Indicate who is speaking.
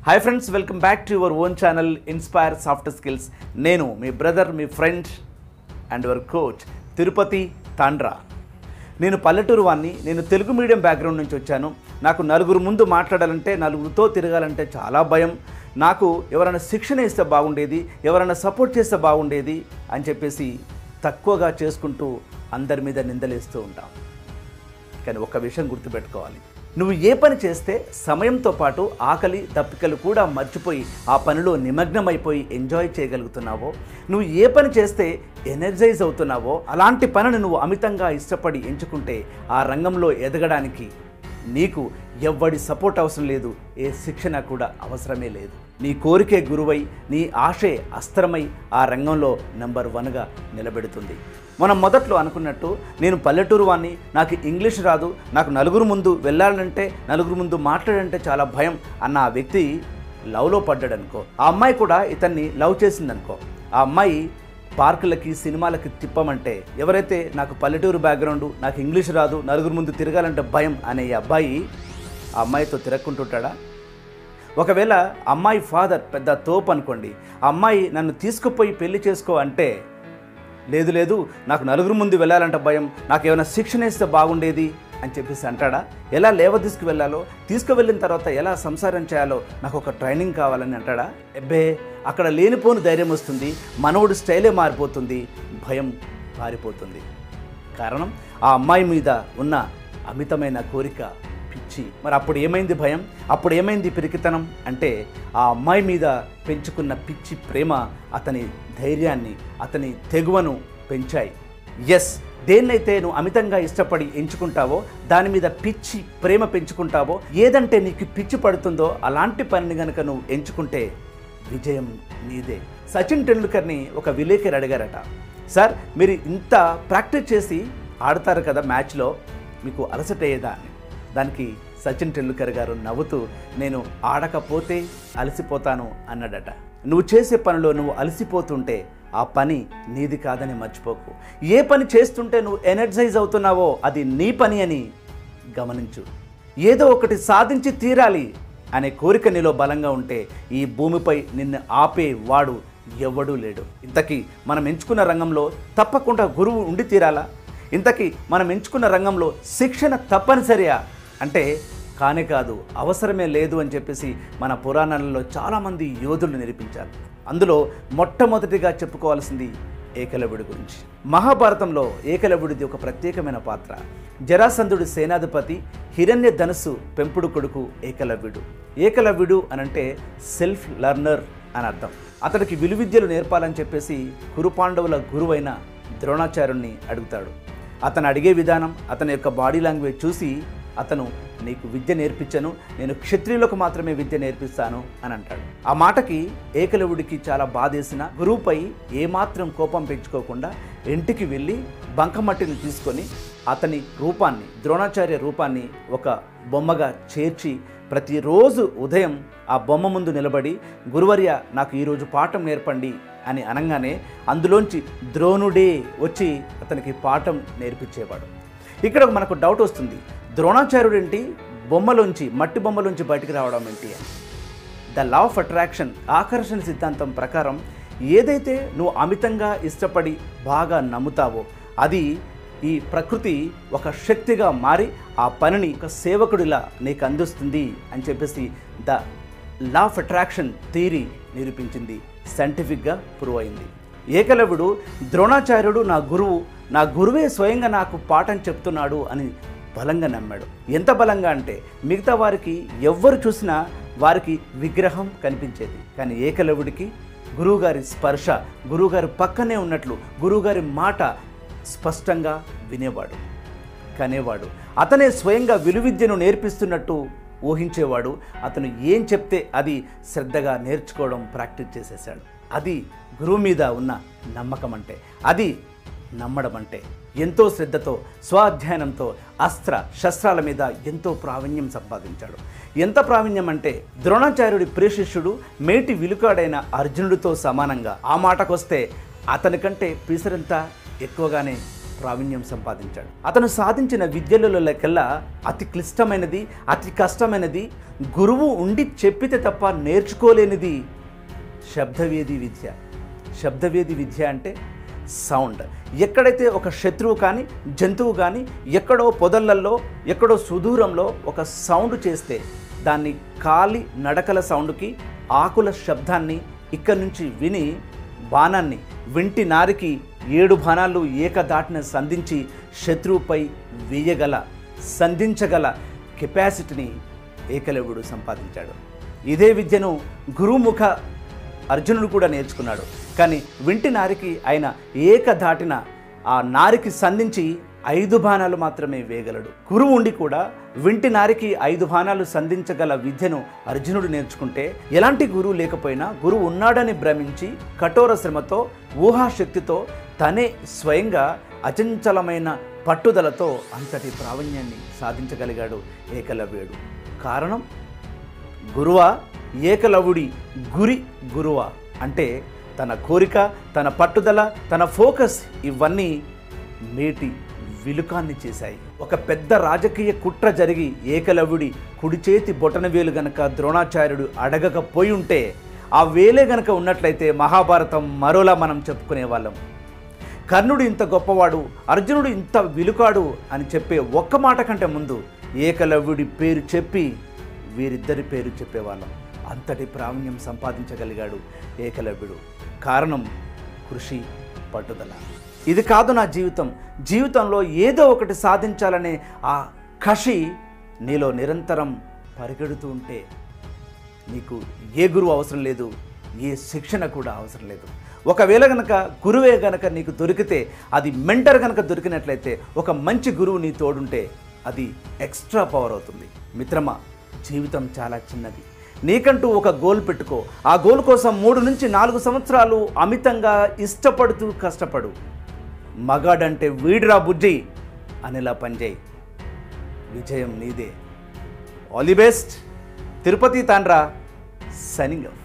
Speaker 1: Hi friends, welcome back to your own channel Inspire Soft Skills. నేను మీ brother, మీ friend and your coach Tirupati Tandra. నేను పల్లెటూరు వాడిని. నేను తెలుగు మీడియం బ్యాక్గ్రౌండ్ నుంచి వచ్చాను. నాకు నలుగురు ముందు మాట్లాడాలంటే, నలుగురితో తిరగాలంటే చాలా భయం. నాకు ఎవరైనా శిక్షణ ఇస్తే బాగుండేది, ఎవరైనా సపోర్ట్ చేస్తే బాగుండేది అని చెప్పేసి తక్కువగా చేసుకుంటూ అందరి మీద నిందలేస్తూ ఉంటాం. కానీ ఒక్క విషయం గుర్తుపెట్టుకోవాలి, నువ్వు ఏ పని చేస్తే సమయంతో పాటు ఆకలి దప్పికలు కూడా మర్చిపోయి ఆ పనిలో నిమగ్నమైపోయి ఎంజాయ్ చేయగలుగుతున్నావో, నువ్వు ఏ పని చేస్తే ఎనర్జైజ్ అవుతున్నావో అలాంటి పనిని నువ్వు అమితంగా ఇష్టపడి ఎంచుకుంటే ఆ రంగంలో ఎదగడానికి నీకు ఎవ్వడి సపోర్ట్ అవసరం లేదు, ఏ శిక్షణ కూడా అవసరమే లేదు. నీ కోరికే గురువై, నీ ఆశే అస్త్రమై ఆ రంగంలో నెంబర్ 1గా నిలబెడుతుంది. మనం మొదట్లో అనుకున్నట్టు, నేను పల్లెటూరు వాడిని, నాకు ఇంగ్లీష్ రాదు, నాకు నలుగురు ముందు వెళ్ళాలంటే, నలుగురు ముందు మాట్లాడాలంటే చాలా భయం అన్న ఆ వ్యక్తి లవ్లో పడ్డాడనుకో, ఆ అమ్మాయి కూడా ఇతన్ని లవ్ చేసిందనుకో, ఆ అమ్మాయి పార్కులకి సినిమాలకి తిప్పమంటే, ఎవరైతే నాకు పల్లెటూరు బ్యాక్గ్రౌండ్, నాకు ఇంగ్లీష్ రాదు, నలుగురు ముందు తిరగాలంటే భయం అనే ఈ అబ్బాయి ఆ అమ్మాయితో తిరక్కుంటుంటాడా? ఒకవేళ అమ్మాయి ఫాదర్ పెద్ద తోపు అనుకోండి, ఆ అమ్మాయి నన్ను తీసుకుపోయి పెళ్లి చేసుకో అంటే, లేదు లేదు నాకు నలుగురు ముందు వెళ్ళాలంటే భయం, నాకు ఏమైనా శిక్షణ ఇస్తే బాగుండేది అని చెప్పేసి అంటాడా? ఎలా లేవ తీసుకువెళ్ళాలో, తీసుకువెళ్ళిన తర్వాత ఎలా సంసారం చేయాలో నాకు ఒక ట్రైనింగ్ కావాలని అంటాడా? ఎబ్బే, అక్కడ లేనిపోని ధైర్యం వస్తుంది, మనవుడి స్టైలే మారిపోతుంది, భయం పారిపోతుంది. కారణం ఆ అమ్మాయి మీద ఉన్న అమితమైన కోరిక, పిచ్చి. మరి అప్పుడు ఏమైంది భయం, అప్పుడు ఏమైంది పిరికితనం అంటే, ఆ అమ్మాయి మీద పెంచుకున్న పిచ్చి ప్రేమ అతని ధైర్యాన్ని, అతని తెగువను పెంచాయి. ఎస్, దేన్నైతే నువ్వు అమితంగా ఇష్టపడి ఎంచుకుంటావో, దాని మీద పిచ్చి ప్రేమ పెంచుకుంటావో, ఏదంటే నీకు పిచ్చి పడుతుందో అలాంటి పనిని కనుక నువ్వు ఎంచుకుంటే విజయం నీదే. సచిన్ టెండూల్కర్ని ఒక విలేకరి అడిగారట, సార్ మీరు ఇంత ప్రాక్టీస్ చేసి ఆడతారు కదా మ్యాచ్లో, మీకు అలసట అయ్యేదా అని. దానికి సచిన్ టెండూల్కర్ గారు నవ్వుతూ, నేను ఆడకపోతే అలసిపోతాను అన్నాడట. నువ్వు చేసే పనిలో నువ్వు అలసిపోతుంటే ఆ పని నీది కాదని మర్చిపోకు. ఏ పని చేస్తుంటే నువ్వు ఎనర్జైజ్ అవుతున్నావో అది నీ పని అని గమనించు. ఏదో ఒకటి సాధించి తీరాలి అనే కోరిక నీలో బలంగా ఉంటే ఈ భూమిపై నిన్ను ఆపే వాడు ఎవ్వడూ లేడు. ఇంతకీ మనం ఎంచుకున్న రంగంలో తప్పకుండా గురువు ఉండి తీరాలా? ఇంతకీ మనం ఎంచుకున్న రంగంలో శిక్షణ తప్పనిసరియా అంటే కానే కాదు, అవసరమే లేదు అని చెప్పేసి మన పురాణాలలో చాలామంది యోధులు నిరూపించారు. అందులో మొట్టమొదటిగా చెప్పుకోవాల్సింది ఏకలవ్యుడి గురించి. మహాభారతంలో ఏకలవ్యుడిది ఒక ప్రత్యేకమైన పాత్ర. జరాసంధుడి సేనాధిపతి హిరణ్య ధనుస్సు పెంపుడు కొడుకు ఏకలవ్యుడు. ఏకలవ్యుడు అనంటే సెల్ఫ్ లర్నర్ అని అర్థం. అతడికి విలువిద్యలు నేర్పాలని చెప్పేసి కురుపాండవుల గురువైన ద్రోణాచార్యుణ్ణి అడుగుతాడు. అతను అడిగే విధానం, అతని యొక్క బాడీ లాంగ్వేజ్ చూసి అతను, నీకు విద్య నేర్పించను, నేను క్షత్రియులకు మాత్రమే విద్య నేర్పిస్తాను అని అంటాడు. ఆ మాటకి ఏకలవ్యుడికి చాలా బాధేసిన, గురువుపై ఏమాత్రం కోపం పెంచుకోకుండా ఇంటికి వెళ్ళి బంకమట్టిని తీసుకొని అతని రూపాన్ని, ద్రోణాచార్య రూపాన్ని ఒక బొమ్మగా చేర్చి ప్రతిరోజు ఉదయం ఆ బొమ్మ ముందు నిలబడి, గురువర్య నాకు ఈరోజు పాఠం నేర్పండి అని అనగానే అందులోంచి ద్రోణుడే వచ్చి అతనికి పాఠం నేర్పించేవాడు. ఇక్కడ మనకు డౌట్ వస్తుంది, ద్రోణాచార్యుడు ఏంటి బొమ్మలోంచి, మట్టి బొమ్మలోంచి బయటికి రావడం ఏంటి అని. ద లా ఆఫ్ అట్రాక్షన్, ఆకర్షణ సిద్ధాంతం ప్రకారం ఏదైతే నువ్వు అమితంగా ఇష్టపడి బాగా నమ్ముతావో అది ఈ ప్రకృతి ఒక శక్తిగా మారి ఆ పనిని ఒక సేవకుడిలా నీకు అందిస్తుంది అని చెప్పేసి the law of attraction theory నిరూపించింది, సైంటిఫిక్గా ప్రూవ్ అయింది. ఏకలవ్యుడు ద్రోణాచార్యుడు నా గురువు, నా గురువే స్వయంగా నాకు పాఠం చెప్తున్నాడు అని బలంగా నమ్మాడు. ఎంత బలంగా అంటే మిగతా వారికి ఎవ్వరు చూసినా వారికి విగ్రహం కనిపించేది, కానీ ఏకలవ్యుడికి గురువుగారి స్పర్శ, గురువుగారి పక్కనే ఉన్నట్లు గురువుగారి మాట స్పష్టంగా వినేవాడు, కనేవాడు. అతనే స్వయంగా విలువిద్యను నేర్పిస్తున్నట్టు ఊహించేవాడు. అతను ఏం చెప్తే అది శ్రద్ధగా నేర్చుకోవడం ప్రాక్టీస్ చేసేసాడు. అది గురువు మీద ఉన్న నమ్మకం అంటే, అది నమ్మడం అంటే. ఎంతో శ్రద్ధతో, స్వాధ్యాయంతో అస్త్ర శస్త్రాల మీద ఎంతో ప్రావీణ్యం సంపాదించాడు. ఎంత ప్రావీణ్యం అంటే ద్రోణాచార్యుడి ప్రియశిష్యుడు మేటి విలుకాడైన అర్జునుడితో సమానంగా. ఆ మాటకొస్తే అతనికంటే పీసరంతా ఎక్కువగానే ప్రావీణ్యం సంపాదించాడు. అతను సాధించిన విద్యలలోకెల్లా అతి క్లిష్టమైనది, అతి కష్టమైనది, గురువు ఉండి చెప్పితే తప్ప నేర్చుకోలేనిది శబ్దవేది విద్య. శబ్దవేది విద్య అంటే సౌండ్. ఎక్కడైతే ఒక శత్రువు కానీ జంతువు కానీ ఎక్కడో పొదలల్లో ఎక్కడో సుదూరంలో ఒక సౌండ్ చేస్తే దాన్ని కాలి నడకల సౌండ్కి ఆకుల శబ్దాన్ని ఇక్కడి నుంచి విని బాణాన్ని వింటి నారికి 7 బాణాలు ఏకదాటిన సంధించి శత్రువుపై వేయగల సంధించగల కెపాసిటీని ఏకలవ్యుడు సంపాదించాడు. ఇదే విద్యను గురుముఖ అర్జునుడు కూడా నేర్చుకున్నాడు. కానీ వింటి నారికి ఆయన ఏకదాటిన ఆ నారికి సంధించి 5 బాణాలు మాత్రమే వేయగలడు. గురువు ఉండి కూడా వింటి నారికి 5 బాణాలు సంధించగల విద్యను అర్జునుడు నేర్చుకుంటే, ఎలాంటి గురువు లేకపోయినా గురువు ఉన్నాడని భ్రమించి కఠోర శ్రమతో ఊహాశక్తితో తనే స్వయంగా అచంచలమైన పట్టుదలతో అంతటి ప్రావీణ్యాన్ని సాధించగలిగాడు ఏకలవ్యుడు. కారణం గురువా, ఏకలవ్యుడి గురి గురువా అంటే తన కోరిక, తన పట్టుదల, తన ఫోకస్ ఇవన్నీ మేటి విలుకాన్ని చేశాయి. ఒక పెద్ద రాజకీయ కుట్ర జరిగి ఏకలవ్యుడి కుడి చేతి బొటన వేలు గనక ద్రోణాచార్యుడు అడగకపోయి ఉంటే, ఆ వేలే గనక ఉన్నట్లయితే మహాభారతం మరోలా మనం చెప్పుకునే వాళ్ళం. కర్ణుడు ఇంత గొప్పవాడు, అర్జునుడు ఇంత విలుకాడు అని చెప్పే ఒక్క మాట కంటే ముందు ఏకలవ్యుడి పేరు చెప్పి వీరిద్దరి పేరు చెప్పేవాళ్ళం. అంతటి ప్రావీణ్యం సంపాదించగలిగాడు ఏకలవ్యుడు. కారణం కృషి, పట్టుదల. ఇది కాదు నా జీవితం, జీవితంలో ఏదో ఒకటి సాధించాలనే ఆ కషి నీలో నిరంతరం పరిగెడుతూ ఉంటే నీకు ఏ గురువు అవసరం లేదు, ఏ శిక్షణ కూడా అవసరం లేదు. ఒకవేళ గనక గురువే గనక నీకు దొరికితే, అది మెంటర్ గనక దొరికినట్లయితే, ఒక మంచి గురువు నీ తోడుంటే అది ఎక్స్ట్రా పవర్ అవుతుంది. మిత్రమా, జీవితం చాలా చిన్నది. నీకంటూ ఒక గోల్ పెట్టుకో. ఆ గోల్ కోసం 3 నుంచి 4 సంవత్సరాలు అమితంగా ఇష్టపడుతూ కష్టపడు. మగాడంటే వీడిరా బుజ్జి అనేలా పనిచేయి. విజయం నీదే. All the best. Tirupati Tandra signing of.